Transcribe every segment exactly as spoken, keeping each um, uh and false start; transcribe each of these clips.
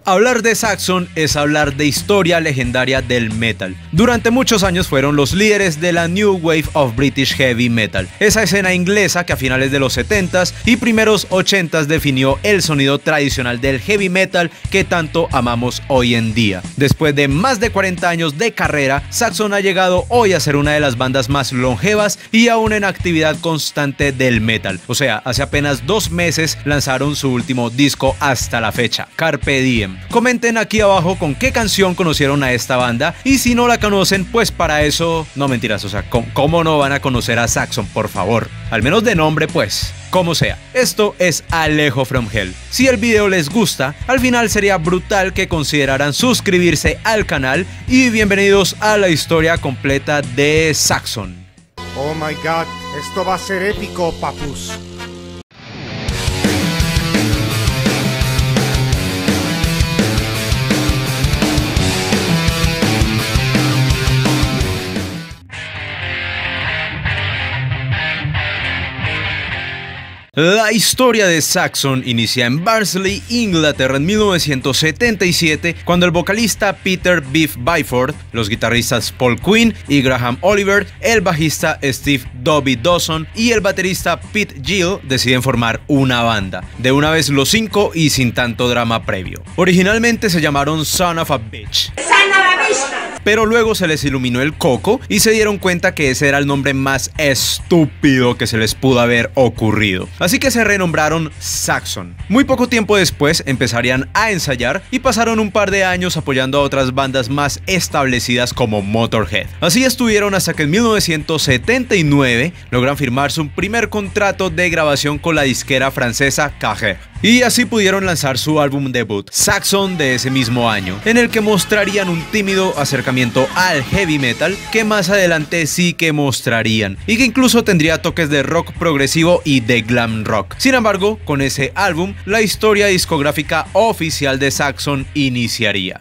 Hablar de Saxon es hablar de historia legendaria del metal. Durante muchos años fueron los líderes de la New Wave of British Heavy Metal, esa escena inglesa que a finales de los setentas y primeros ochentas definió el sonido tradicional del heavy metal que tanto amamos hoy en día. Después de más de cuarenta años de carrera, Saxon ha llegado hoy a ser una de las bandas más longevas y aún en actividad constante del metal. O sea, hace apenas dos meses lanzaron su último disco hasta la fecha, Carpe Diem. Comenten aquí abajo con qué canción conocieron a esta banda y si no la conocen, pues para eso, no mentiras, o sea, ¿cómo, cómo no van a conocer a Saxon, por favor? Al menos de nombre, pues. Como sea, esto es Alejo from Hell. Si el video les gusta, al final sería brutal que consideraran suscribirse al canal y bienvenidos a la historia completa de Saxon. Oh my god, esto va a ser épico, papus. La historia de Saxon inicia en Barnsley, Inglaterra en mil novecientos setenta y siete, cuando el vocalista Peter Biff Byford, los guitarristas Paul Quinn y Graham Oliver, el bajista Steve Dobby Dawson y el baterista Pete Gill deciden formar una banda, de una vez los cinco y sin tanto drama previo. Originalmente se llamaron Son of a Bitch, pero luego se les iluminó el coco y se dieron cuenta que ese era el nombre más estúpido que se les pudo haber ocurrido. Así que se renombraron Saxon. Muy poco tiempo después empezarían a ensayar y pasaron un par de años apoyando a otras bandas más establecidas como Motorhead. Así estuvieron hasta que en mil novecientos setenta y nueve logran firmar su primer contrato de grabación con la disquera francesa Carré. Y así pudieron lanzar su álbum debut, Saxon, de ese mismo año, en el que mostrarían un tímido acercamiento al heavy metal que más adelante sí que mostrarían, y que incluso tendría toques de rock progresivo y de glam rock. Sin embargo, con ese álbum, la historia discográfica oficial de Saxon iniciaría.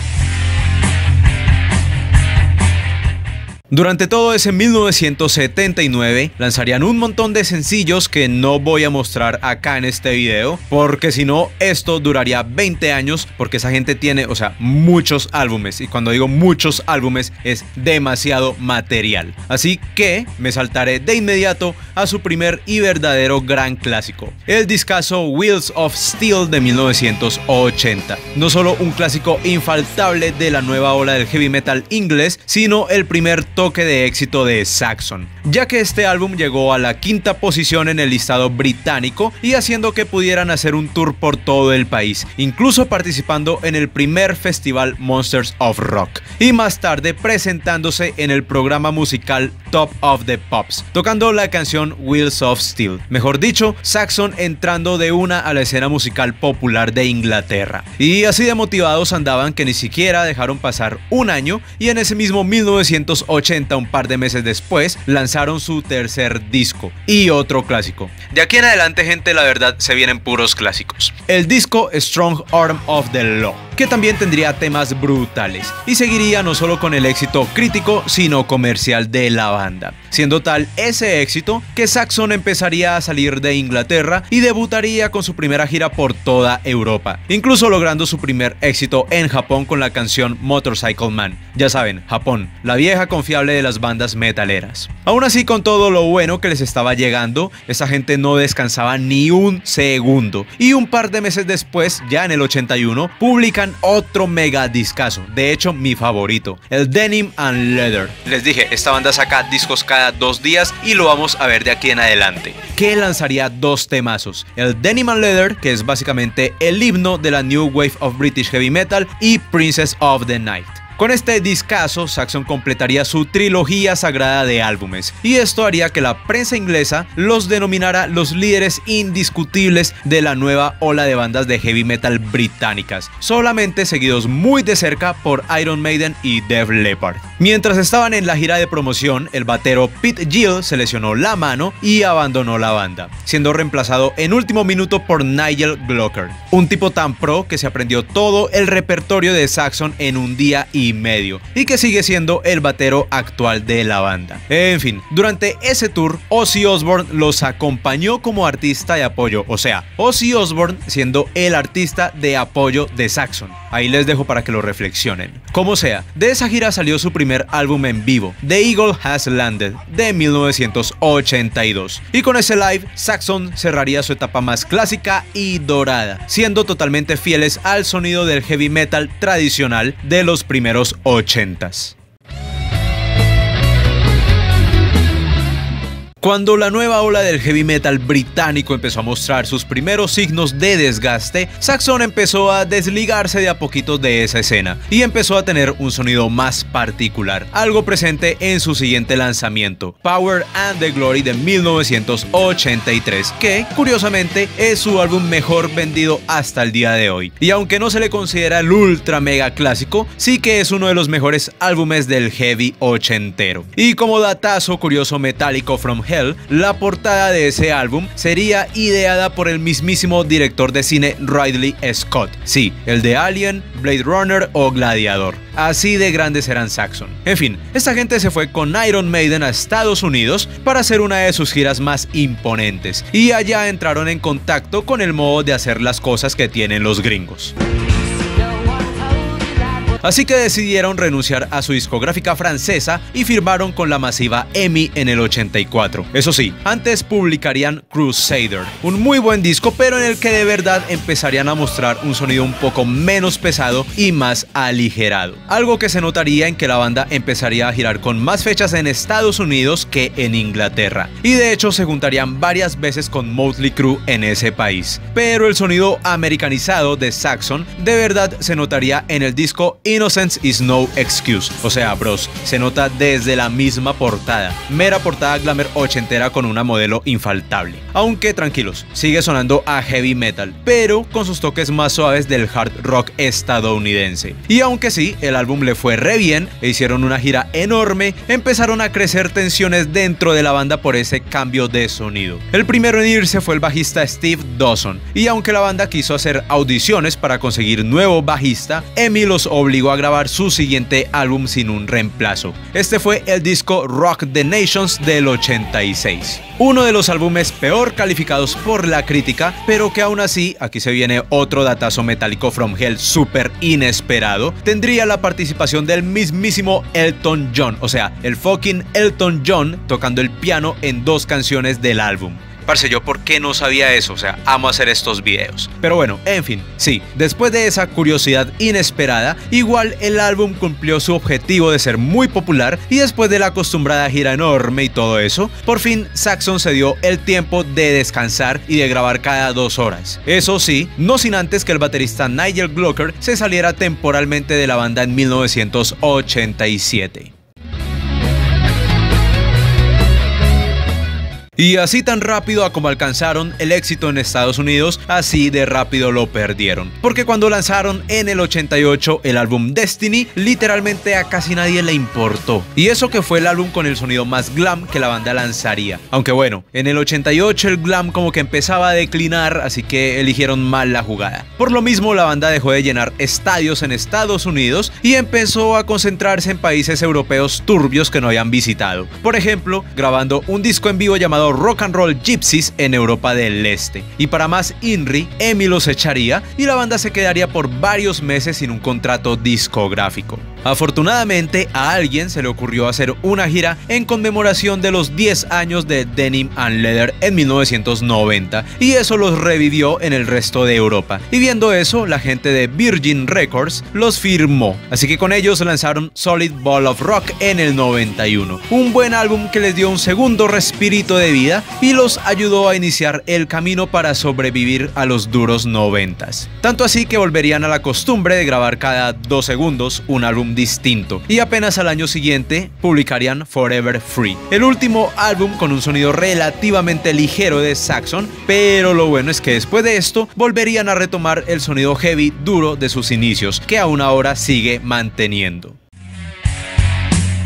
Durante todo ese mil novecientos setenta y nueve lanzarían un montón de sencillos que no voy a mostrar acá en este video, porque si no esto duraría veinte años, porque esa gente tiene, o sea, muchos álbumes, y cuando digo muchos álbumes es demasiado material. Así que me saltaré de inmediato a su primer y verdadero gran clásico, el discazo Wheels of Steel de mil novecientos ochenta. No solo un clásico infaltable de la nueva ola del heavy metal inglés, sino el primer toque de éxito de Saxon, ya que este álbum llegó a la quinta posición en el listado británico y haciendo que pudieran hacer un tour por todo el país, incluso participando en el primer festival Monsters of Rock y más tarde presentándose en el programa musical Top of the Pops, tocando la canción Wheels of Steel. Mejor dicho, Saxon entrando de una a la escena musical popular de Inglaterra. Y así de motivados andaban que ni siquiera dejaron pasar un año y en ese mismo mil novecientos ochenta, un par de meses después, lanzaron su tercer disco y otro clásico. De aquí en adelante, gente, la verdad se vienen puros clásicos. El disco Strong Arm of the Law, que también tendría temas brutales y seguiría no solo con el éxito crítico sino comercial de la banda, siendo tal ese éxito que Saxon empezaría a salir de Inglaterra y debutaría con su primera gira por toda Europa, incluso logrando su primer éxito en Japón con la canción Motorcycle Man. Ya saben, Japón, la vieja confiable de las bandas metaleras. Aún así, con todo lo bueno que les estaba llegando, esa gente no descansaba ni un segundo y un par de meses después, ya en el ochenta y uno, publican otro mega discazo, de hecho mi favorito, el Denim and Leather. Les dije, esta banda saca discos cada dos días y lo vamos a ver de aquí en adelante, que lanzaría dos temazos, el Denim and Leather, que es básicamente el himno de la New Wave of British Heavy Metal, y Princess of the Night. Con este discazo, Saxon completaría su trilogía sagrada de álbumes, y esto haría que la prensa inglesa los denominara los líderes indiscutibles de la nueva ola de bandas de heavy metal británicas, solamente seguidos muy de cerca por Iron Maiden y Def Leppard. Mientras estaban en la gira de promoción, el batero Pete Gill se lesionó la mano y abandonó la banda, siendo reemplazado en último minuto por Nigel Glocker, un tipo tan pro que se aprendió todo el repertorio de Saxon en un día y medio y que sigue siendo el batero actual de la banda. En fin, durante ese tour, Ozzy Osbourne los acompañó como artista de apoyo, o sea, Ozzy Osbourne siendo el artista de apoyo de Saxon. Ahí les dejo para que lo reflexionen. Como sea, de esa gira salió su primer álbum en vivo, The Eagle Has Landed, de mil novecientos ochenta y dos. Y con ese live, Saxon cerraría su etapa más clásica y dorada, siendo totalmente fieles al sonido del heavy metal tradicional de los primeros ochentas. Cuando la nueva ola del heavy metal británico empezó a mostrar sus primeros signos de desgaste, Saxon empezó a desligarse de a poquito de esa escena y empezó a tener un sonido más particular, algo presente en su siguiente lanzamiento, Power and the Glory de mil novecientos ochenta y tres, que curiosamente es su álbum mejor vendido hasta el día de hoy. Y aunque no se le considera el ultra mega clásico, sí que es uno de los mejores álbumes del heavy ochentero. Y como datazo curioso metálico from Hell, la portada de ese álbum sería ideada por el mismísimo director de cine Ridley Scott. Sí, el de Alien, Blade Runner o Gladiador. Así de grandes eran Saxon. En fin, esta gente se fue con Iron Maiden a Estados Unidos para hacer una de sus giras más imponentes, y allá entraron en contacto con el modo de hacer las cosas que tienen los gringos. Así que decidieron renunciar a su discográfica francesa y firmaron con la masiva E M I en el ochenta y cuatro. Eso sí, antes publicarían Crusader, un muy buen disco, pero en el que de verdad empezarían a mostrar un sonido un poco menos pesado y más aligerado. Algo que se notaría en que la banda empezaría a girar con más fechas en Estados Unidos que en Inglaterra. Y de hecho se juntarían varias veces con Motley Crue en ese país. Pero el sonido americanizado de Saxon de verdad se notaría en el disco Innocence is no excuse. O sea, bros, se nota desde la misma portada. Mera portada glamour ochentera con una modelo infaltable. Aunque tranquilos, sigue sonando a heavy metal, pero con sus toques más suaves del hard rock estadounidense. Y aunque sí, el álbum le fue re bien e hicieron una gira enorme, empezaron a crecer tensiones dentro de la banda por ese cambio de sonido. El primero en irse fue el bajista Steve Dawson, y aunque la banda quiso hacer audiciones para conseguir nuevo bajista, E M I los obligó a grabar su siguiente álbum sin un reemplazo. Este fue el disco Rock the Nations del ochenta y seis. Uno de los álbumes peor calificados por la crítica, pero que aún así, aquí se viene otro datazo metálico from Hell súper inesperado, tendría la participación del mismísimo Elton John, o sea, el fucking Elton John tocando el piano en dos canciones del álbum. Parce, yo por qué no sabía eso, o sea, amo hacer estos videos. Pero bueno, en fin, sí, después de esa curiosidad inesperada, igual el álbum cumplió su objetivo de ser muy popular, y después de la acostumbrada gira enorme y todo eso, por fin Saxon se dio el tiempo de descansar y de grabar cada dos horas. Eso sí, no sin antes que el baterista Nigel Glocker se saliera temporalmente de la banda en mil novecientos ochenta y siete. Y así tan rápido a como alcanzaron el éxito en Estados Unidos, así de rápido lo perdieron. Porque cuando lanzaron en el ochenta y ocho el álbum Destiny, literalmente a casi nadie le importó. Y eso que fue el álbum con el sonido más glam que la banda lanzaría. Aunque bueno, en el ochenta y ocho el glam como que empezaba a declinar, así que eligieron mal la jugada. Por lo mismo la banda dejó de llenar estadios en Estados Unidos y empezó a concentrarse en países europeos turbios que no habían visitado. Por ejemplo, grabando un disco en vivo llamado Rock and Roll Gypsies en Europa del Este. Y para más Inri, E M I los echaría y la banda se quedaría por varios meses sin un contrato discográfico. Afortunadamente a alguien se le ocurrió hacer una gira en conmemoración de los diez años de Denim and Leather en mil novecientos noventa, y eso los revivió en el resto de Europa. Y viendo eso, la gente de Virgin Records los firmó, así que con ellos lanzaron Solid Ball of Rock en el noventa y uno, un buen álbum que les dio un segundo respirito de vida y los ayudó a iniciar el camino para sobrevivir a los duros noventas. Tanto así que volverían a la costumbre de grabar cada dos segundos un álbum distinto, y apenas al año siguiente publicarían Forever Free, el último álbum con un sonido relativamente ligero de Saxon, pero lo bueno es que después de esto volverían a retomar el sonido heavy duro de sus inicios, que aún ahora sigue manteniendo.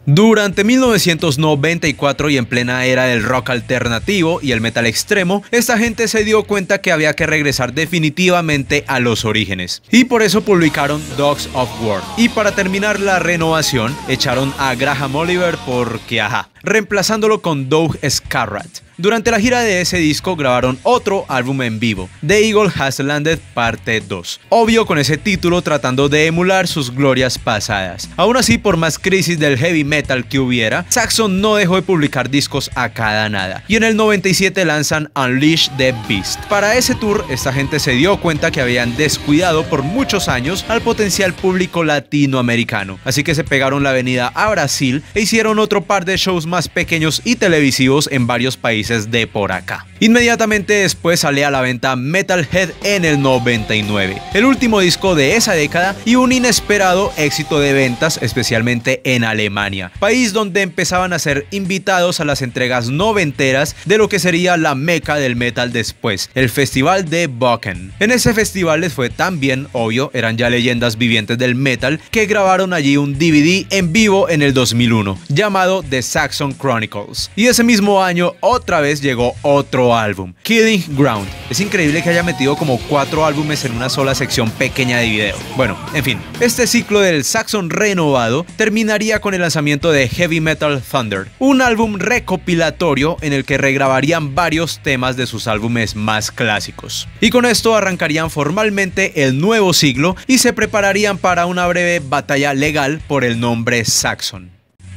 Durante mil novecientos noventa y cuatro y en plena era del rock alternativo y el metal extremo, esta gente se dio cuenta que había que regresar definitivamente a los orígenes. Y por eso publicaron Dogs of War. Y para terminar la renovación, echaron a Graham Oliver porque ajá, reemplazándolo con Doug Scarratt. Durante la gira de ese disco grabaron otro álbum en vivo, The Eagle Has Landed parte dos. Obvio con ese título tratando de emular sus glorias pasadas. Aún así, por más crisis del heavy metal que hubiera, Saxon no dejó de publicar discos a cada nada. Y en el noventa y siete lanzan Unleash the Beast. Para ese tour, esta gente se dio cuenta que habían descuidado por muchos años al potencial público latinoamericano. Así que se pegaron la avenida a Brasil e hicieron otro par de shows más pequeños y televisivos en varios países de por acá. Inmediatamente después sale a la venta Metalhead en el noventa y nueve, el último disco de esa década y un inesperado éxito de ventas, especialmente en Alemania, país donde empezaban a ser invitados a las entregas noventeras de lo que sería la meca del metal después, el festival de Wacken. En ese festival les fue tan bien, obvio, eran ya leyendas vivientes del metal, que grabaron allí un D V D en vivo en el dos mil uno, llamado The Saxon Chronicles. Y ese mismo año otra vez llegó otro álbum, Killing Ground. Es increíble que haya metido como cuatro álbumes en una sola sección pequeña de video. Bueno, en fin, este ciclo del Saxon renovado terminaría con el lanzamiento de Heavy Metal Thunder, un álbum recopilatorio en el que regrabarían varios temas de sus álbumes más clásicos. Y con esto arrancarían formalmente el nuevo siglo y se prepararían para una breve batalla legal por el nombre Saxon.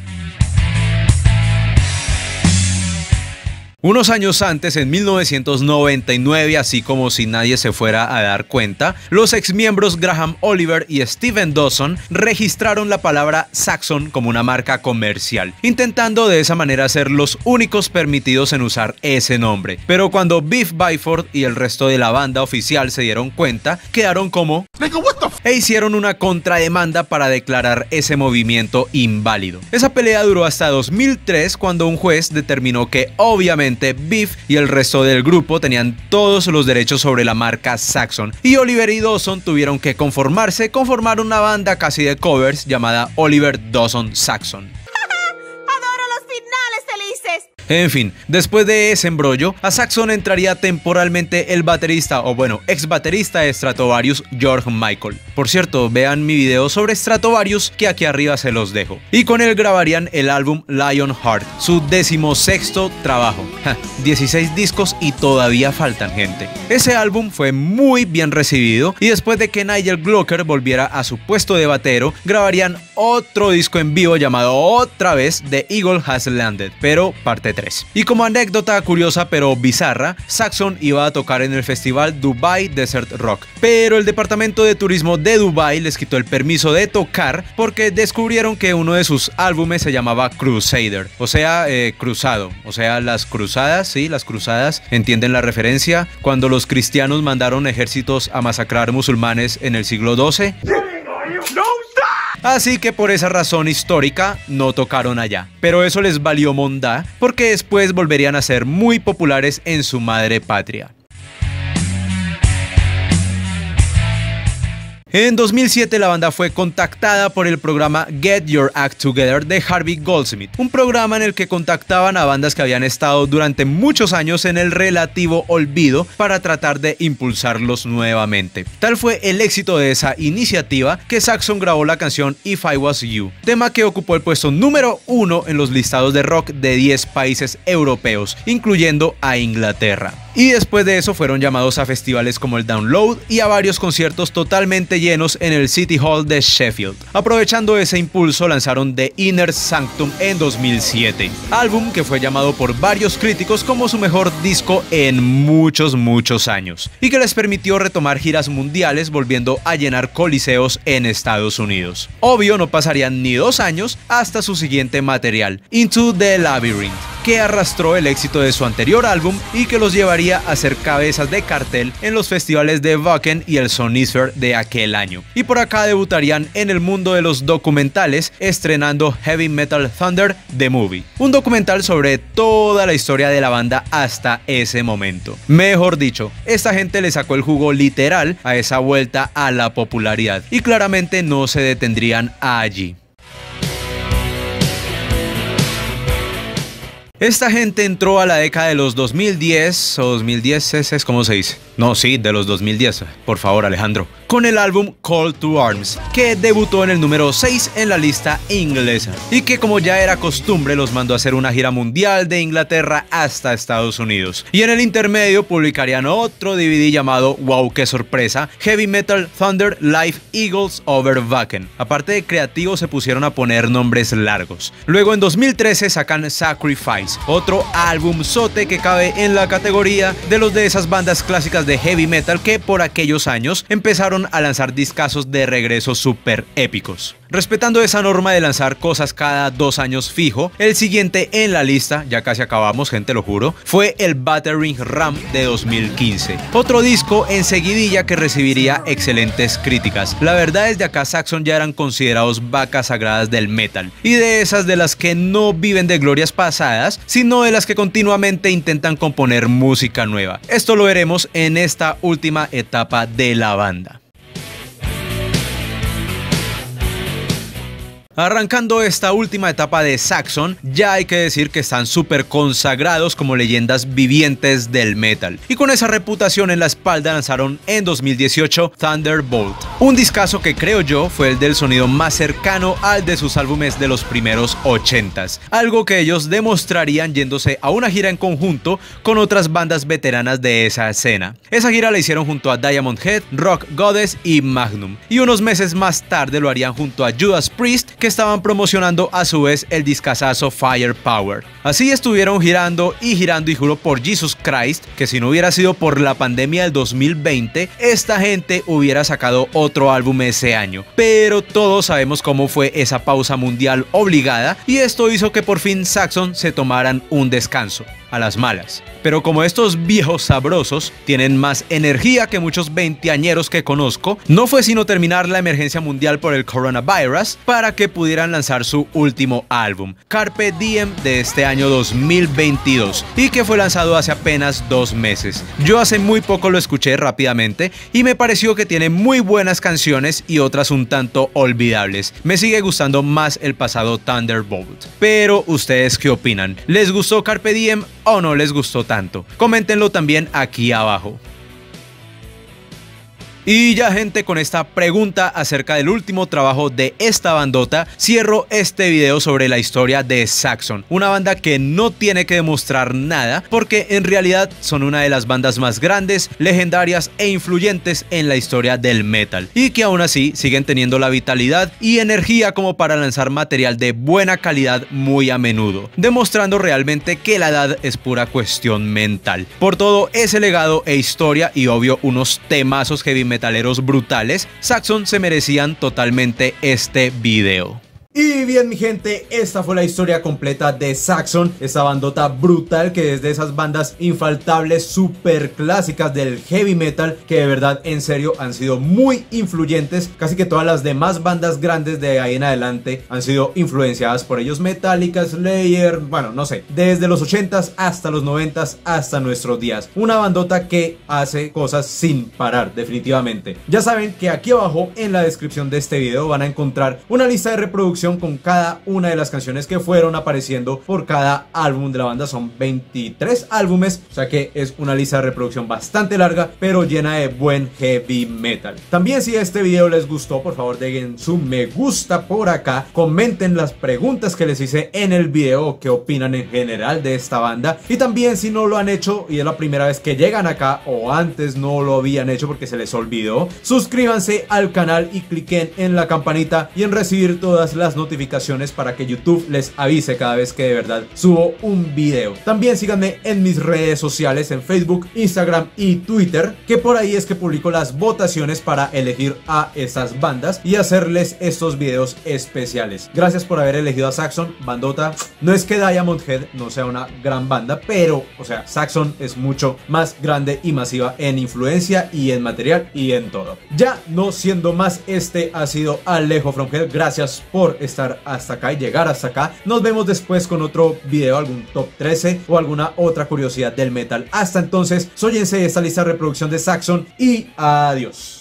Unos años antes, en mil novecientos noventa y nueve, así como si nadie se fuera a dar cuenta, los exmiembros Graham Oliver y Steven Dawson registraron la palabra Saxon como una marca comercial, intentando de esa manera ser los únicos permitidos en usar ese nombre. Pero cuando Biff Byford y el resto de la banda oficial se dieron cuenta, quedaron como e hicieron una contrademanda para declarar ese movimiento inválido. Esa pelea duró hasta dos mil tres, cuando un juez determinó que obviamente Biff y el resto del grupo tenían todos los derechos sobre la marca Saxon, y Oliver y Dawson tuvieron que conformarse con formar una banda casi de covers llamada Oliver Dawson Saxon. ¡Adoro los finales felices! En fin, después de ese embrollo, a Saxon entraría temporalmente el baterista, o bueno, ex baterista de Stratovarius, George Michael. Por cierto, vean mi video sobre Stratovarius, que aquí arriba se los dejo. Y con él grabarían el álbum Lionheart, su decimosexto trabajo. Ja, dieciséis discos y todavía faltan, gente. Ese álbum fue muy bien recibido, y después de que Nigel Glocker volviera a su puesto de batero, grabarían otro disco en vivo llamado otra vez The Eagle Has Landed, pero parte tres. Y como anécdota curiosa pero bizarra, Saxon iba a tocar en el festival Dubai Desert Rock, pero el departamento de turismo de Dubai les quitó el permiso de tocar porque descubrieron que uno de sus álbumes se llamaba Crusader, o sea, eh, cruzado, o sea, las cruzadas, sí, las cruzadas, ¿entienden la referencia? Cuando los cristianos mandaron ejércitos a masacrar musulmanes en el siglo doce. Así que por esa razón histórica no tocaron allá, pero eso les valió mondá porque después volverían a ser muy populares en su madre patria. En dos mil siete la banda fue contactada por el programa Get Your Act Together de Harvey Goldsmith, un programa en el que contactaban a bandas que habían estado durante muchos años en el relativo olvido para tratar de impulsarlos nuevamente. Tal fue el éxito de esa iniciativa que Saxon grabó la canción If I Was You, tema que ocupó el puesto número uno en los listados de rock de diez países europeos, incluyendo a Inglaterra. Y después de eso fueron llamados a festivales como el Download y a varios conciertos totalmente llenos en el City Hall de Sheffield. Aprovechando ese impulso lanzaron The Inner Sanctum en dos mil siete, álbum que fue llamado por varios críticos como su mejor disco en muchos muchos años y que les permitió retomar giras mundiales volviendo a llenar coliseos en Estados Unidos. Obvio no pasarían ni dos años hasta su siguiente material, Into the Labyrinth, que arrastró el éxito de su anterior álbum y que los llevaría a ser cabezas de cartel en los festivales de Wacken y el Sonisphere de aquel año. Y por acá debutarían en el mundo de los documentales estrenando Heavy Metal Thunder The Movie, un documental sobre toda la historia de la banda hasta ese momento. Mejor dicho, esta gente le sacó el jugo literal a esa vuelta a la popularidad y claramente no se detendrían allí. Esta gente entró a la década de los dos mil diez o dos mil diez, ¿es, es cómo se dice? No, sí, de los dos mil diez, por favor Alejandro, con el álbum Call to Arms, que debutó en el número seis en la lista inglesa y que, como ya era costumbre, los mandó a hacer una gira mundial de Inglaterra hasta Estados Unidos. Y en el intermedio publicarían otro D V D llamado Wow, qué sorpresa, Heavy Metal Thunder Live Eagles Over Wacken. Aparte de creativos, se pusieron a poner nombres largos. Luego en dos mil trece sacan Sacrifice, otro álbum sote que cabe en la categoría de los de esas bandas clásicas de heavy metal que por aquellos años empezaron a lanzar discazos de regreso súper épicos. Respetando esa norma de lanzar cosas cada dos años fijo, el siguiente en la lista, ya casi acabamos gente, lo juro, fue el Battering Ram de dos mil quince. Otro disco enseguidilla que recibiría excelentes críticas. La verdad es que acá Saxon ya eran considerados vacas sagradas del metal, y de esas de las que no viven de glorias pasadas, sino de las que continuamente intentan componer música nueva. Esto lo veremos en esta última etapa de la banda. Arrancando esta última etapa de Saxon, ya hay que decir que están súper consagrados como leyendas vivientes del metal, y con esa reputación en la espalda lanzaron en dos mil dieciocho Thunderbolt, un discazo que creo yo fue el del sonido más cercano al de sus álbumes de los primeros ochentas, algo que ellos demostrarían yéndose a una gira en conjunto con otras bandas veteranas de esa escena. Esa gira la hicieron junto a Diamond Head, Rock Goddess y Magnum, y unos meses más tarde lo harían junto a Judas Priest, que estaban promocionando a su vez el discazazo Firepower. Así estuvieron girando y girando, y juro por Jesus Christ que si no hubiera sido por la pandemia del dos mil veinte, esta gente hubiera sacado otro álbum ese año. Pero todos sabemos cómo fue esa pausa mundial obligada, y esto hizo que por fin Saxon se tomaran un descanso, a las malas. Pero como estos viejos sabrosos tienen más energía que muchos veinteañeros que conozco, no fue sino terminar la emergencia mundial por el coronavirus para que pudieran lanzar su último álbum, Carpe Diem, de este año dos mil veintidós, y que fue lanzado hace apenas dos meses. Yo hace muy poco lo escuché rápidamente y me pareció que tiene muy buenas canciones y otras un tanto olvidables. Me sigue gustando más el pasado Thunderbolt. Pero ¿ustedes qué opinan? ¿Les gustó Carpe Diem o no les gustó tanto? Coméntenlo también aquí abajo. Y ya, gente, con esta pregunta acerca del último trabajo de esta bandota, cierro este video sobre la historia de Saxon, una banda que no tiene que demostrar nada, porque en realidad son una de las bandas más grandes, legendarias e influyentes en la historia del metal, y que aún así siguen teniendo la vitalidad y energía como para lanzar material de buena calidad muy a menudo, demostrando realmente que la edad es pura cuestión mental. Por todo ese legado e historia, y obvio unos temazos heavy metaleros brutales, Saxon se merecían totalmente este video. Y bien, mi gente, esta fue la historia completa de Saxon, esa bandota brutal que es de esas bandas infaltables, súper clásicas del heavy metal, que de verdad, en serio, han sido muy influyentes. Casi que todas las demás bandas grandes de ahí en adelante han sido influenciadas por ellos. Metallica, Slayer, bueno, no sé, desde los ochentas hasta los noventas hasta nuestros días. Una bandota que hace cosas sin parar, definitivamente. Ya saben que aquí abajo en la descripción de este video van a encontrar una lista de reproducción con cada una de las canciones que fueron apareciendo por cada álbum de la banda. Son veintitrés álbumes, o sea que es una lista de reproducción bastante larga, pero llena de buen heavy metal. También, si este video les gustó, por favor dejen su me gusta por acá, comenten las preguntas que les hice en el video, qué opinan en general de esta banda, y también, si no lo han hecho y es la primera vez que llegan acá, o antes no lo habían hecho porque se les olvidó, suscríbanse al canal y cliquen en la campanita y en recibir todas las notificaciones para que YouTube les avise cada vez que de verdad subo un video. También síganme en mis redes sociales, en Facebook, Instagram y Twitter, que por ahí es que publico las votaciones para elegir a estas bandas y hacerles estos videos especiales. Gracias por haber elegido a Saxon, bandota. No es que Diamond Head no sea una gran banda, pero, o sea, Saxon es mucho más grande y masiva en influencia y en material y en todo. Ya no siendo más, este ha sido Alejo from Hell. Gracias por estar hasta acá y llegar hasta acá. Nos vemos después con otro video, algún top trece o alguna otra curiosidad del metal. Hasta entonces, sóyense esta lista de reproducción de Saxon y adiós.